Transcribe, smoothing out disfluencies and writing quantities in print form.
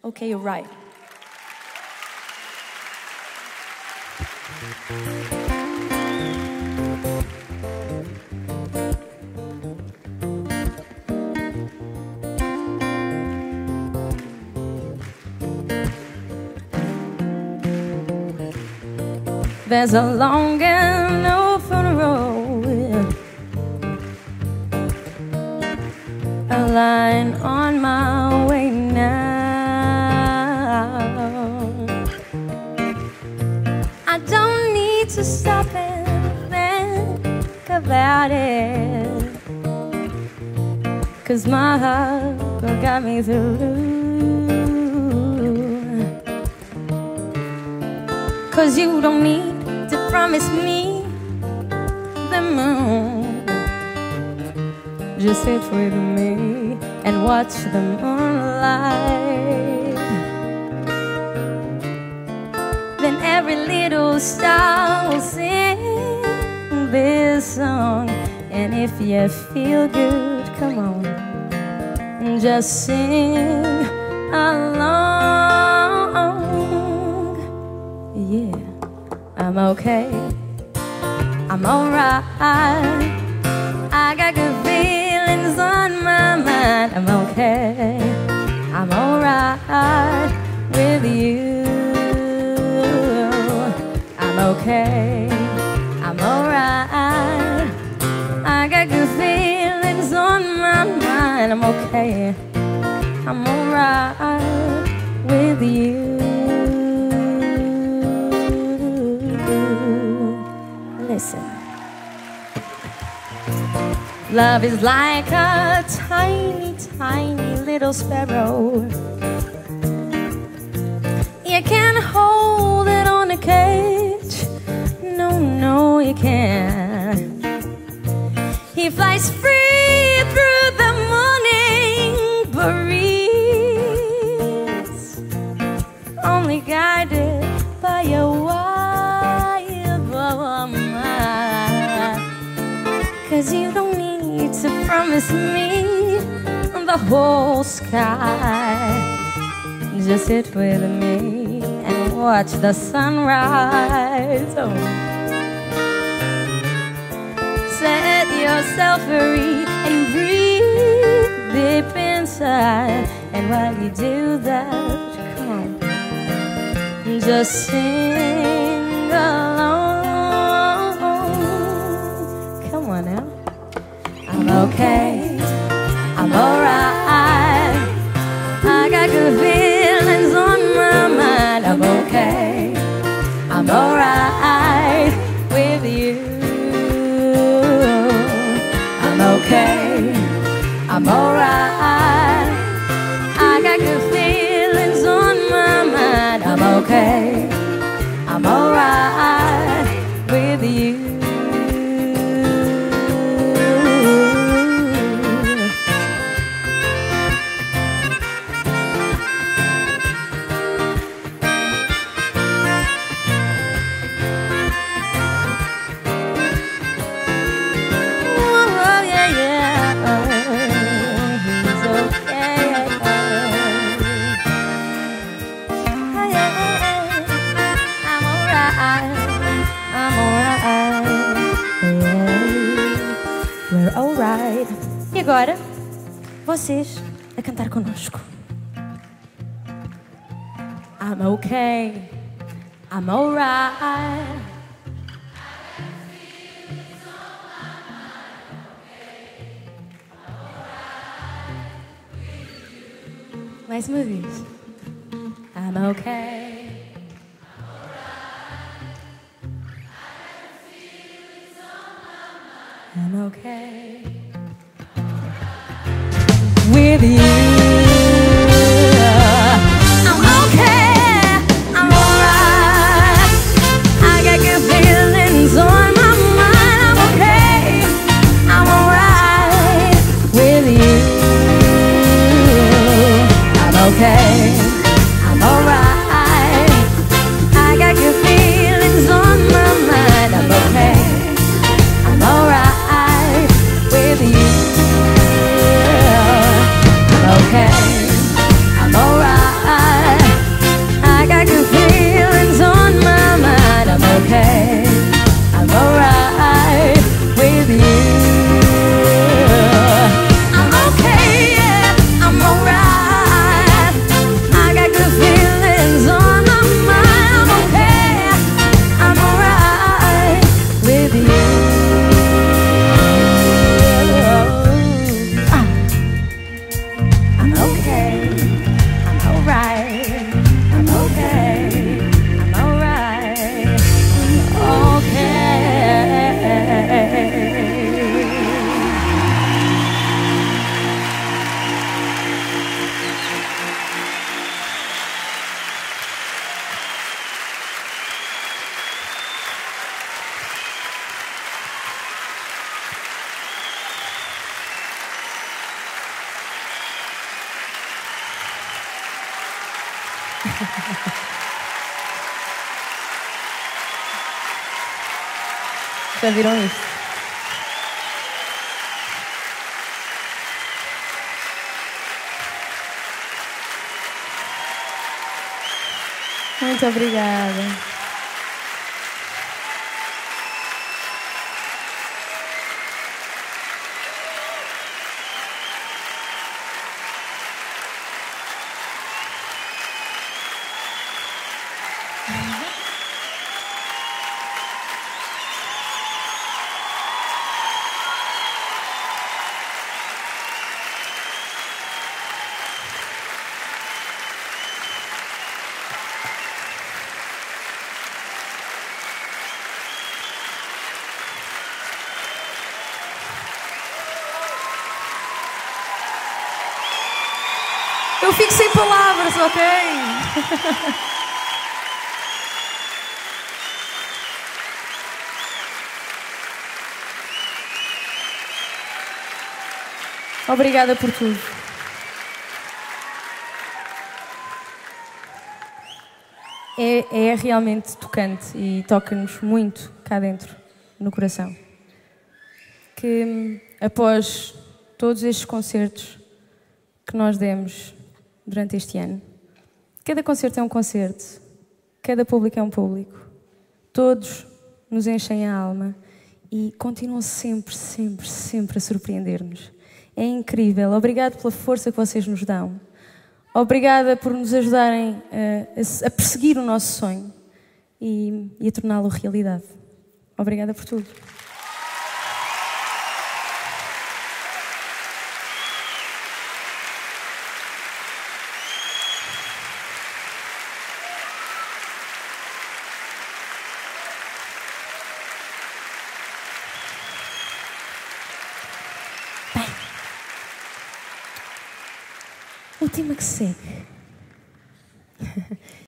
Okay, you're right. There's a long and open road, a line on my way now. I don't need to stop and think about it, 'cause my heart got me through. 'Cause you don't need to promise me the moon. Just sit with me and watch the moonlight. Then every little star will sing this song. And if you feel good, come on, just sing along. Yeah, I'm okay, I'm alright. I got good feelings on my mind. I'm okay, I'm alright with you. I'm okay, I'm alright. I got good feelings on my mind. I'm okay, I'm alright with you. Listen. Love is like a tiny, tiny little sparrow. You can't hold it on a cage. No, no, you can't. He flies free through the morning breeze, only guided by a wild mind. 'Cause you don't need to promise me the whole sky. Just sit with me and watch the sunrise. Oh. Set yourself free and breathe deep inside. And while you do that, come on, just sing along. Come on now. I'm okay, I'm alright. I got good feelings on my mind. I'm okay, I'm alright with you. I'm okay, I'm alright. I got good feelings on my mind. I'm okay, I'm alright with you. E agora, vocês a cantar conosco. I'm okay, I'm alright. Mais uma vez. I'm okay, I'm alright. I'm okay with you. I'm okay, I'm alright. I got good feelings on my mind. I'm okay, I'm alright with you. I'm okay, I'm alright. I got good feelings on my mind. I'm okay, I'm alright with you. I'm okay, I'm alright. Já viram isto? Muito obrigada. Eu fico sem palavras, ok? Obrigada por tudo. É realmente tocante e toca-nos muito cá dentro, no coração. Que após todos estes concertos que nós demos durante este ano, cada concerto é um concerto, cada público é um público, todos nos enchem a alma e continuam sempre, sempre, sempre a surpreender-nos. É incrível. Obrigado pela força que vocês nos dão. Obrigada por nos ajudarem a perseguir o nosso sonho e a torná-lo realidade. Obrigada por tudo. O tema que segue